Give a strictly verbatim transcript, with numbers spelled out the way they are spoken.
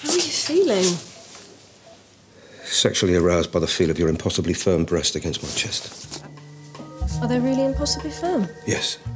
How are you feeling? Sexually aroused by the feel of your impossibly firm breast against my chest. Are they really impossibly firm? Yes.